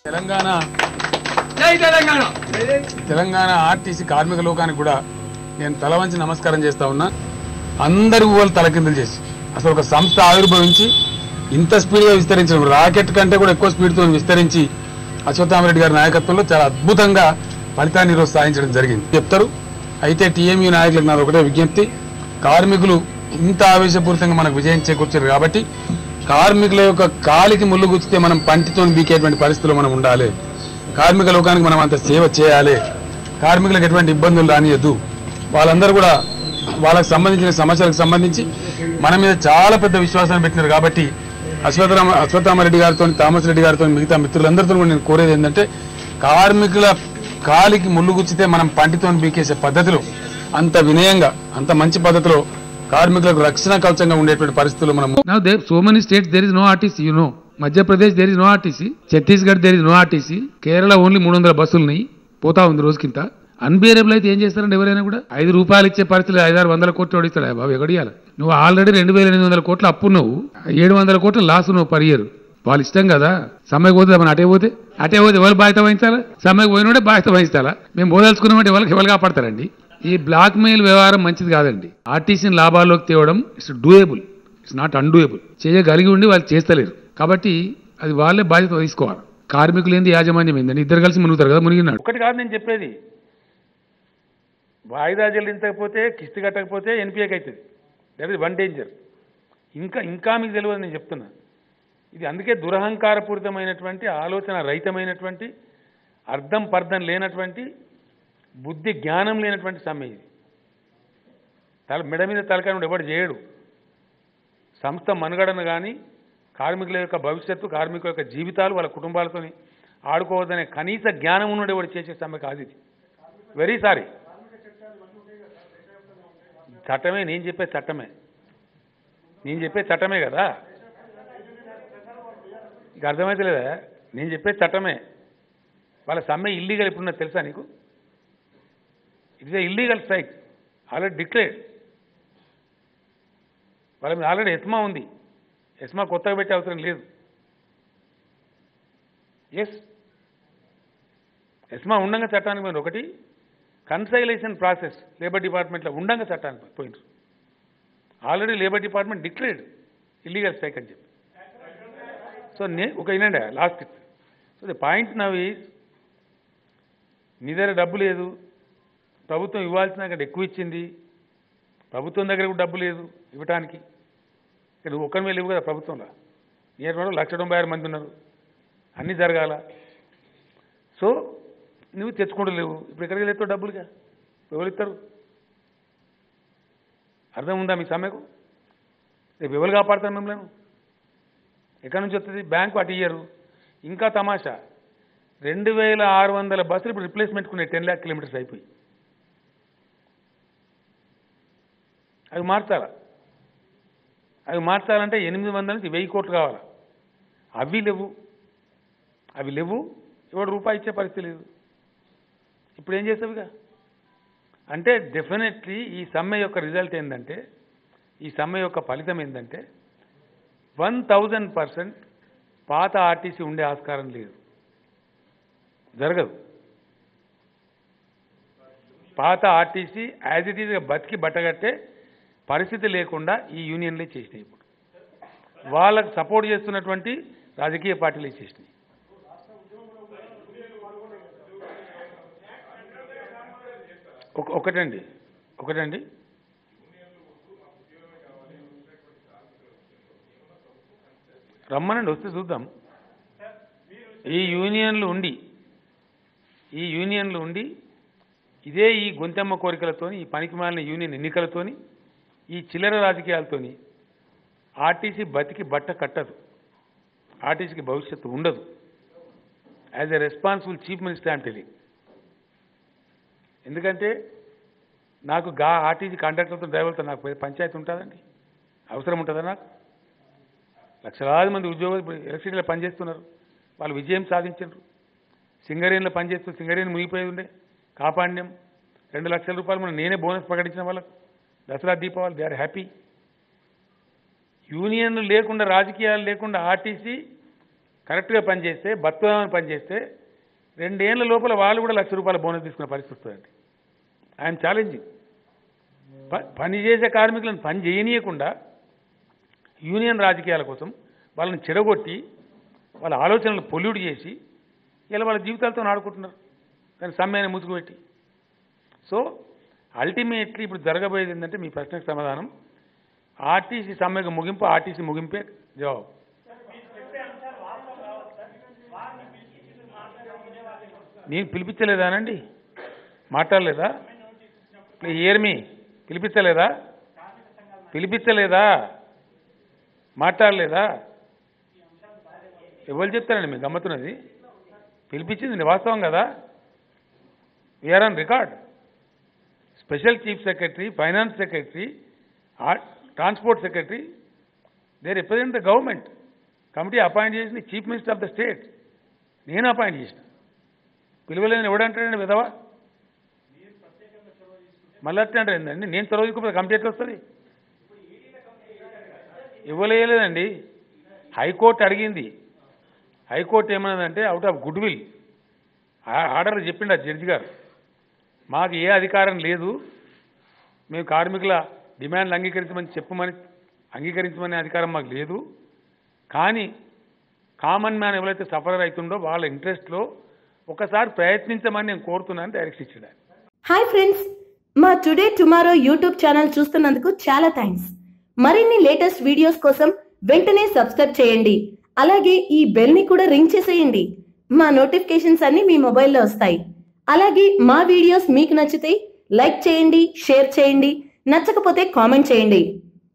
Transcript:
Telangana Telangana RTC కార్మిక లోకానికి కూడా నేను తల వంచి నమస్కారం చేస్తా ఉన్నా. అందరి ఊళ్ళు తలకిందులు చేసి అసలు ఒక సంస్థ ఆవిర్భవించి ఇంత స్పీడ్గా విస్తరించడం, రాకెట్ కంటే కూడా ఎక్కువ స్పీడ్తో విస్తరించి అశ్వత్థామరెడ్డి గారి నాయకత్వంలో చాలా అద్భుతంగా ఫలితాన్ని ఈరోజు సాధించడం జరిగింది చెప్తారు. అయితే టీఎంయూ నాయకులకు నాది ఒకటే విజ్ఞప్తి, కార్మికులు ఇంత ఆవేశపూరితంగా మనకు విజయం చేకూర్చారు కాబట్టి కార్మికుల యొక్క కాలికి ముళ్ళు గుచ్చితే మనం పంటితో బీకేటువంటి పరిస్థితుల్లో మనం ఉండాలి. కార్మిక లోకానికి మనం అంత సేవ చేయాలి. కార్మికులకు ఎటువంటి ఇబ్బందులు రానియద్దు. వాళ్ళందరూ కూడా వాళ్ళకి సంబంధించిన సమస్యలకు సంబంధించి మన మీద చాలా పెద్ద విశ్వాసాన్ని పెట్టినారు కాబట్టి అశ్వత్థామరెడ్డి గారితో, థామస్ రెడ్డి గారితో, మిగతా మిత్రులందరితో కూడా నేను కోరేది ఏంటంటే, కార్మికుల కాలికి ముళ్ళు గుచ్చితే మనం పంటితో బీకేసే పద్ధతిలో అంత వినయంగా, అంత మంచి పద్ధతిలో కార్మికులకు రక్షణ కవచంగా ఉండేటువంటి పరిస్థితులు మనం. Now there so many states there is no RTC, you know. Madhya Pradesh there is no RTC, Chhattisgarh there is no RTC, Kerala only 300 బస్సులున్నాయి, పోతా ఉంది రోజుకింత. అన్బేరబుల్ అయితే ఏం చేస్తారండి? ఎవరైనా కూడా ₹5 ఇచ్చే పరిస్థితులు 500-600 కోట్లు ఓడిస్తాడా బాబు? ఎగడియాలి. నువ్వు ఆల్రెడీ 2800 కోట్ల అప్పు, నువ్వు 700 కోట్ల లాస్ నువ్వు పర్ ఇయర్. వాళ్ళు ఇష్టం కదా, సమ్మెకు పోతే మనం అటే పోతే ఎవరు బాధ్యత వహించాలా? సమ్మెకు పోయినోడే బాధ్యత వహించాలా? మేము పోదలుచుకున్నామంటే ఎవరు కాపాడతారండి? ఈ బ్లాక్ మెయిల్ వ్యవహారం మంచిది కాదండి. ఆర్టీసీని లాభాల్లోకి తేవడం it's doable, it's not undoable. చేయగలిగి ఉండి వాళ్ళు చేస్తలేరు కాబట్టి అది వాళ్ళే బాధ్యత తీసుకోవాలి. కార్మికులు ఏంది, యాజమాన్యం ఏందని ఇద్దరు కలిసి మునుగుతారు కదా, మునిగినాడు. ఒకటి కాదు నేను చెప్పేది, వాయిదా చెల్లించకపోతే, కిస్తీ కట్టకపోతే ఎన్పిఏకి అవుతుంది. That is one danger. ఇంకా మీకు తెలియదు నేను చెప్తున్నా. ఇది అందుకే దురహంకారపూరితమైనటువంటి, ఆలోచన రహితమైనటువంటి, అర్థం పర్థం లేనటువంటి, బుద్ధి జ్ఞానం లేనటువంటి సమ్మె ఇది. మెడ మీద తలకాయ ఎవడు చేయడు. సంస్థ మనుగడను కానీ, కార్మికుల యొక్క భవిష్యత్తు, కార్మికుల యొక్క జీవితాలు, వాళ్ళ కుటుంబాలతో ఆడుకోవద్దనే కనీస జ్ఞానం ఉన్నాడు ఎవడు చేసే సమ్మె కాదు ఇది. Very sorry. చట్టమే, నేను చెప్పే చట్టమే కదా. ఇక అర్థమైతే లేదా? నేను చెప్పే చట్టమే. వాళ్ళ సమ్మె ఇల్లీగల్ ఎప్పుడున్నా తెలుసా నీకు? It is a illegal strike, already declared. వాళ్ళ మీద ఆల్రెడీ ఎస్మా ఉంది. ఎస్మా కొత్తగా పెట్టే అవసరం లేదు. ఎస్, ఎస్మా ఉండంగా చట్టానికి పోయినారు. ఒకటి కన్సైలేషన్ ప్రాసెస్ లేబర్ డిపార్ట్మెంట్లో ఉండంగా చట్టానికి పోయినారు. Already labour department declared illegal strike అని చెప్పి. సో ఒక వినండి last. So the point now is, నీ దగ్గర డబ్బు లేదు, ప్రభుత్వం ఇవ్వాల్సిన కంటే ఎక్కువ ఇచ్చింది, ప్రభుత్వం దగ్గర కూడా డబ్బు లేదు ఇవ్వటానికి. ఇక్కడ ఒక్కరి మీద లేవు కదా ప్రభుత్వంలో. నియర్ 196 మంది ఉన్నారు, అన్నీ జరగాల. సో నువ్వు తెచ్చుకుంటలేవు. ఇప్పుడు ఎక్కడికి వెళ్తావు డబ్బులుగా? ఎవరు ఇస్తారు? అర్థం ఉందా మీ సమ్మెకు? రేపు ఎవరు కాపాడతారు మిమ్మల్ని? ఎక్కడి నుంచి వస్తుంది? బ్యాంకు అటు ఇయ్యరు. ఇంకా తమాషా, 2600 బస్సులు ఇప్పుడు రిప్లేస్మెంట్ కొనే 10 lakh కిలోమీటర్స్ అయిపోయి. అవి మార్చాలంటే 800 నుంచి 1000 కోట్లు కావాలి. అవి లేవు. ఎవడు రూపాయి ఇచ్చే పరిస్థితి లేదు. ఇప్పుడు ఏం చేస్తావుగా? అంటే డెఫినెట్లీ ఈ సమ్మె యొక్క రిజల్ట్ ఏంటంటే, ఈ సమ్మె యొక్క ఫలితం ఏంటంటే 1000% పాత ఆర్టీసీ ఉండే ఆస్కారం లేదు, జరగదు. పాత ఆర్టీసీ యాజ్ ఇట్ ఈజ్గా బతికి బట్టగట్టే పరిస్థితి లేకుండా ఈ యూనియన్లే చేసినాయి. ఇప్పుడు వాళ్ళకు సపోర్ట్ చేస్తున్నటువంటి రాజకీయ పార్టీలే చేసినాయి. ఒకటండి రమ్మనండి, వస్తే చూద్దాం. ఈ యూనియన్లు ఉండి ఇదే ఈ గొంతెమ్మ కోరికలతోని, ఈ పనికిమాలిన యూనియన్ ఎన్నికలతోని, ఈ చిల్లర రాజకీయాలతోని ఆర్టీసీ బతికి బట్ట కట్టదు. ఆర్టీసీకి భవిష్యత్తు ఉండదు. As a responsible chief minister I'm telling. ఎందుకంటే నాకు ఆర్టీసీ కండక్టర్తో, డ్రైవర్తో నాకు పంచాయతీ ఉంటుందండి? అవసరం ఉంటుందా నాకు? లక్షలాది మంది ఉద్యోగులు ఇప్పుడు ఎలక్ట్రిసిటీలో పనిచేస్తున్నారు, వాళ్ళు విజయం సాధించారు. సింగరేణిలో పనిచేస్తూ సింగరేణి మునిగిపోయి ఉండే, కాపాడినాం. 2 లక్షల రూపాయలు మనం నేనే బోనస్ ప్రకటించిన వాళ్ళకు Dussehra Deepavali. They are happy. యూనియన్లు లేకుండా, రాజకీయాలు లేకుండా ఆర్టీసీ కరెక్ట్గా పనిచేస్తే బతుకుదామని పనిచేస్తే 2 ఏళ్ల లోపల వాళ్ళు కూడా ₹1,00,000 బోనస్ తీసుకునే పరిస్థితి వస్తుందండి. I'm challenging. పని చేసే కార్మికులను పని చేయనీయకుండా యూనియన్ రాజకీయాల కోసం వాళ్ళని చెడగొట్టి వాళ్ళ ఆలోచనలు పొల్యూట్ చేసి ఇలా వాళ్ళ జీవితాలతో ఆడుకుంటున్నారు కానీ సమ్మెని ముసుగుపెట్టి. సో అల్టిమేట్లీ ఇప్పుడు జరగబోయేది ఏంటంటే మీ ప్రశ్నకు సమాధానం ఆర్టీసీ సమ్మెకు ముగింపు, ఆర్టీసీ ముగింపే జవాబు. నేను పిలిపించలేదానండి, మాట్లాడలేదా? హియర్ మీ, పిలిపించలేదా, మాట్లాడలేదా? ఎవరు చెప్తారండి మీకు గమ్మతున్నది? పిలిపించింది వాస్తవం కదా, we're on record. Special chief secretary, finance secretary, transport secretary, they represent the government. Committee appoint చేసింది chief minister of the state, నేను అపాయింట్ చేసిన. పిలువలేదని ఎవడంటాడండి విధవా? మళ్ళీ అట్లా అంటారు ఏంటండి? నేను చొరవ తీసుకోకపోతే కమిటీ ఎట్లా వస్తుంది? ఇవ్వలేదండి. హైకోర్టు అడిగింది. హైకోర్టు ఏమన్నదంటే out of good will order చెప్పిండు ఆ జడ్జి గారు, మాకు ఏ అధికారం లేదు, మేము కార్మికుల డిమాండ్లు అంగీకరించమనే అధికారం మాకు లేదు, కానీ కామన్ మ్యాన్ ఎవరైతే సఫర్ అవుతుండో వాళ్ళ ఇంట్రెస్ట్లో ఒకసారి ప్రయత్నించమని నేను కోరుతున్నాను డైరెక్షన్ ఇచ్చాడు. హాయ్ ఫ్రెండ్స్, మా టుడే టుమారో యూట్యూబ్ ఛానల్ చూస్తున్నందుకు చాలా థ్యాంక్స్. మరిన్ని లేటెస్ట్ వీడియోస్ కోసం వెంటనే సబ్స్క్రైబ్ చేయండి. అలాగే ఈ బెల్ ని కూడా రింగ్ చేసేయండి. మా నోటిఫికేషన్స్ అన్ని మీ మొబైల్లో వస్తాయి. అలాగే మా వీడియోస్ మీకు నచ్చితే లైక్ చేయండి, షేర్ చేయండి, నచ్చకపోతే కామెంట్ చేయండి.